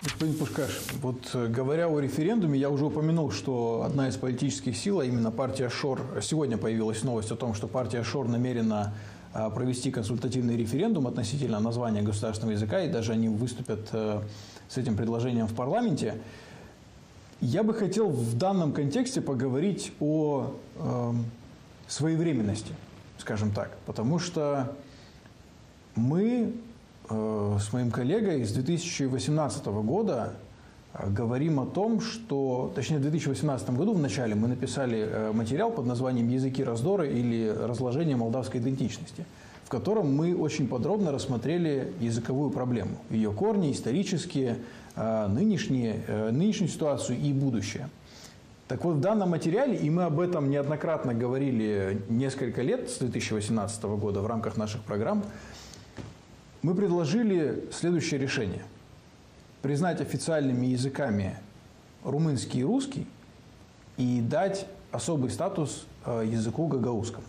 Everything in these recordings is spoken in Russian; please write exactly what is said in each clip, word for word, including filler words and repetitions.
Господин Пушкаш, вот говоря о референдуме, я уже упомянул, что одна из политических сил, а именно партия ШОР, сегодня появилась новость о том, что партия ШОР намерена провести консультативный референдум относительно названия государственного языка, и даже они выступят с этим предложением в парламенте. Я бы хотел в данном контексте поговорить о э, своевременности, скажем так, потому что мы э, с моим коллегой с две тысячи восемнадцатого года э, говорим о том, что, точнее, в две тысячи восемнадцатом году в начале мы написали э, материал под названием «Языки раздора» или «Разложение молдавской идентичности», в котором мы очень подробно рассмотрели языковую проблему, ее корни, исторические, нынешние, нынешнюю ситуацию и будущее. Так вот, в данном материале, и мы об этом неоднократно говорили несколько лет, с две тысячи восемнадцатого года в рамках наших программ, мы предложили следующее решение. Признать официальными языками румынский и русский и дать особый статус языку гагаузскому.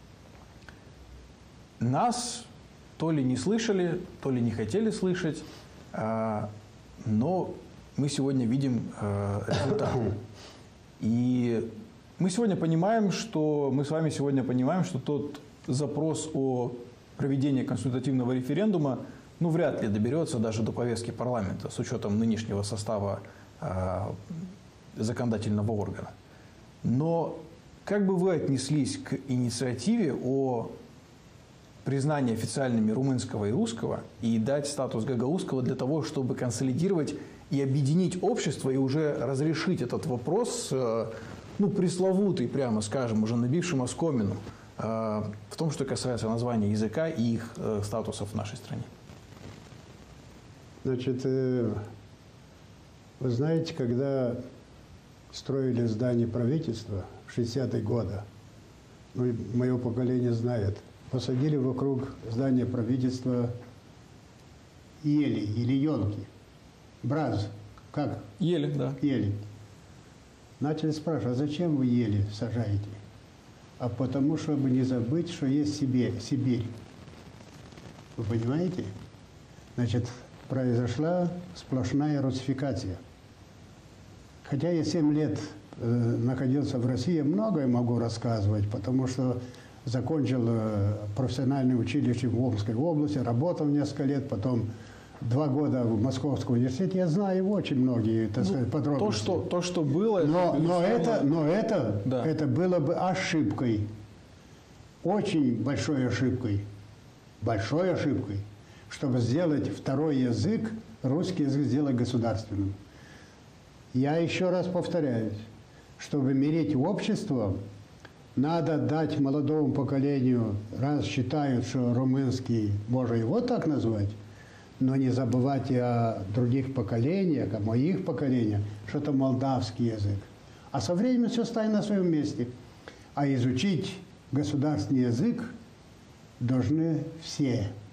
Нас то ли не слышали, то ли не хотели слышать, но мы сегодня видим результат. И мы сегодня понимаем, что мы с вами сегодня понимаем, что тот запрос о проведении консультативного референдума, ну, вряд ли доберется даже до повестки парламента с учетом нынешнего состава законодательного органа. Но как бы вы отнеслись к инициативе о признание официальными румынского и русского и дать статус гагаузского для того, чтобы консолидировать и объединить общество и уже разрешить этот вопрос, ну, пресловутый, прямо скажем, уже набившим оскомину, в том, что касается названия языка и их статусов в нашей стране? Значит, вы знаете, когда строили здание правительства в шестидесятые годы, ну, мое поколение знает, посадили вокруг здания правительства ели или елки. Браз. Как? Ели, да. Ели. Начали спрашивать, а зачем вы ели сажаете? А потому, чтобы не забыть, что есть Сибирь. Сибирь. Вы понимаете? Значит, произошла сплошная русификация. Хотя я семь лет э, находился в России, многое могу рассказывать, потому что закончил профессиональное училище в Омской области, работал несколько лет, потом два года в Московском университете. Я знаю очень многие, так сказать, ну, подробности. То, что, то, что было... Но, но, это, но это, да. это было бы ошибкой, очень большой ошибкой, большой ошибкой, чтобы сделать второй язык, русский язык, сделать государственным. Я еще раз повторяюсь, чтобы мирить общество, надо дать молодому поколению, раз считают, что румынский, можно его так назвать, но не забывайте о других поколениях, о моих поколениях, что это молдавский язык. А со временем все станет на своем месте. А изучить государственный язык должны все.